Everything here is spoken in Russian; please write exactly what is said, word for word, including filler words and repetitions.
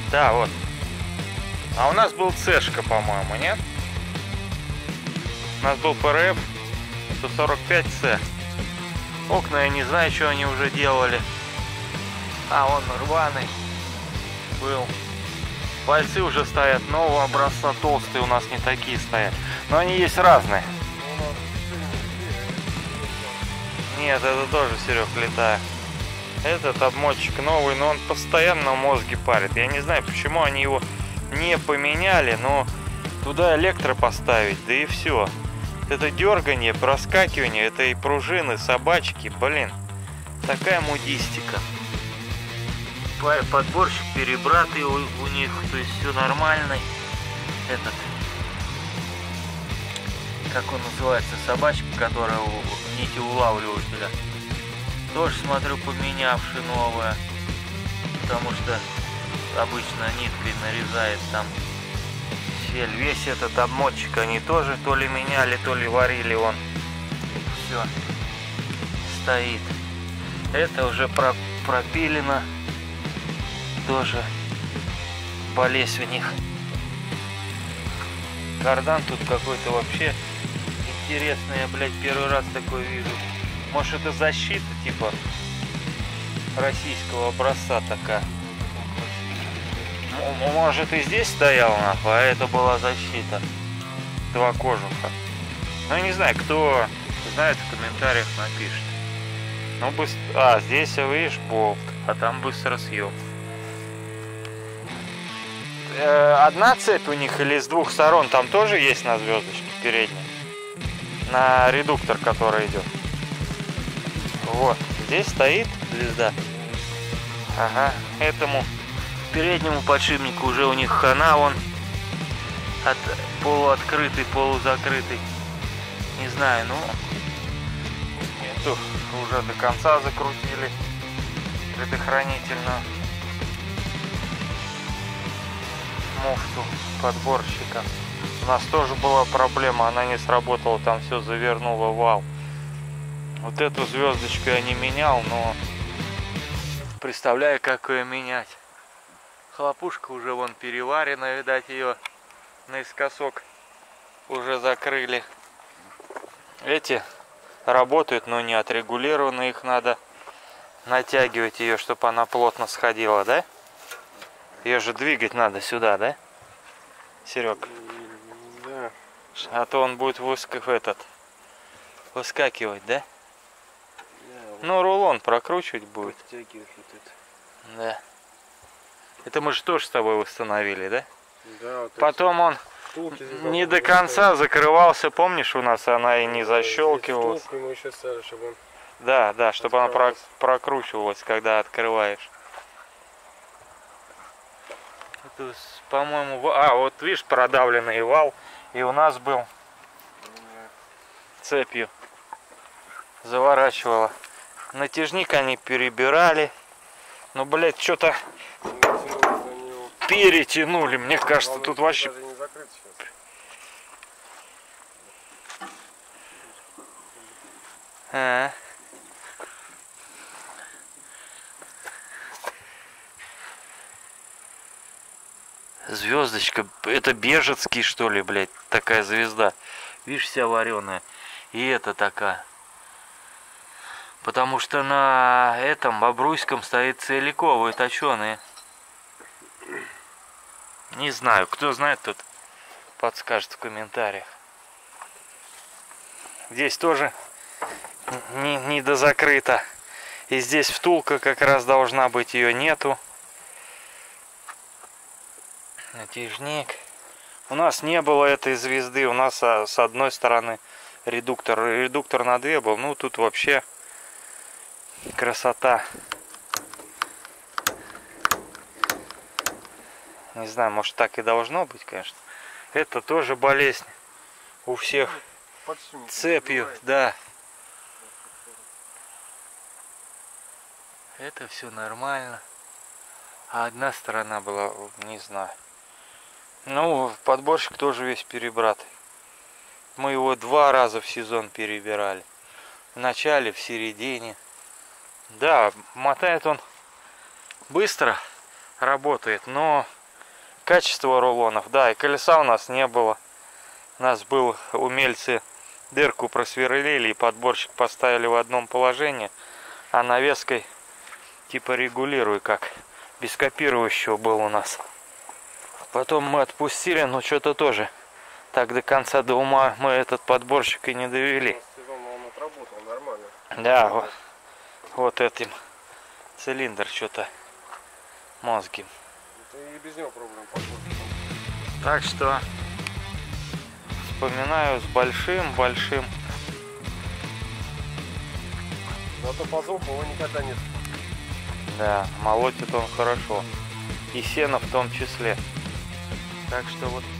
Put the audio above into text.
Да, вот. А у нас был Цешка, по-моему, нет? У нас был ПРФ сто сорок пять С. Окна я не знаю, что они уже делали. А, он рваный был. Пальцы уже стоят нового образца, толстые, у нас не такие стоят. Но они есть разные. Нет, это тоже, Серег, летает. Этот обмотчик новый, но он постоянно мозги парит. Я не знаю, почему они его не поменяли, но туда электро поставить, да и все. Это дергание, проскакивание этой пружины, собачки, блин, такая мудистика. Подборщик перебратый у, у них, то есть все нормально. Этот, как он называется, собачка, которая у нити улавливателя, тоже смотрю, поменявший новое, потому что обычно ниткой нарезает там щель. Весь этот обмотчик они тоже то ли меняли, то ли варили, он все стоит. Это уже про пропилено, тоже болезнь у них. Кардан тут какой-то вообще интересный, я, блядь, первый раз такой вижу. Может, это защита типа российского образца такая. Может, и здесь стоял, нахуй, а это была защита. Два кожуха. Ну, я не знаю, кто знает, в комментариях напишет. Ну, быстро... А, здесь, видишь, болт, а там быстро съем. Одна цепь у них или с двух сторон там тоже есть на звездочке передней? На редуктор, который идет. Вот, здесь стоит звезда. Ага, этому переднему подшипнику уже у них хана, он от полуоткрытый, полузакрытый. Не знаю, ну эту уже до конца закрутили предохранительную муфту подборщика. У нас тоже была проблема, она не сработала, там все завернуло вал. Вот эту звездочку я не менял, но представляю, как ее менять. Хлопушка уже вон переварена, видать, ее наискосок уже закрыли. Эти работают, но не отрегулированы, их надо натягивать ее, чтобы она плотно сходила, да? Ее же двигать надо сюда, да, Серег? Да. А то он будет выскак этот выскакивать, да? Да, вот. Ну, рулон прокручивать будет. Вот это. Да. Это мы же тоже с тобой восстановили, да? Да, вот потом он не до конца закрывался, помнишь, у нас она и не защелкивалась. Мы еще стали, чтобы он... Да, да, чтобы она про прокручивалась, когда открываешь. Это, по-моему, а вот видишь, продавленный вал, и у нас был цепью заворачивала. Натяжник они перебирали, но, блядь, что-то перетянули, мне кажется, тут вообще... А. Звездочка, это Бежецкий, что ли, блядь, такая звезда. Видишь, вся вареная. И это такая. Потому что на этом Бобруйском стоит целиковые точеные. Не знаю, кто знает, тут подскажет в комментариях. Здесь тоже не, не дозакрыто. И здесь втулка как раз должна быть, ее нету. Натяжник. У нас не было этой звезды. У нас а, с одной стороны редуктор. Редуктор на две был. Ну тут вообще красота. Не знаю, может так и должно быть, конечно. Это тоже болезнь. У всех цепью, да. Это все нормально. А одна сторона была, не знаю. Ну, подборщик тоже весь перебратый. Мы его два раза в сезон перебирали. В начале, в середине. Да, мотает он быстро, работает, но Качество рулонов, да, и колеса у нас не было. У нас был, умельцы дырку просверлили и подборщик поставили в одном положении, а навеской типа регулируй, как без копирующего был у нас. Потом мы отпустили, но что-то тоже так до конца до ума мы этот подборщик и не довели. Он отработал нормально. Да, вот, вот этим цилиндр что-то мозги. Это и без него проблем пошло. Так что вспоминаю с большим-большим. Зато по звуку его никогда нет. Да, молотит он хорошо. И сено в том числе. Так что вот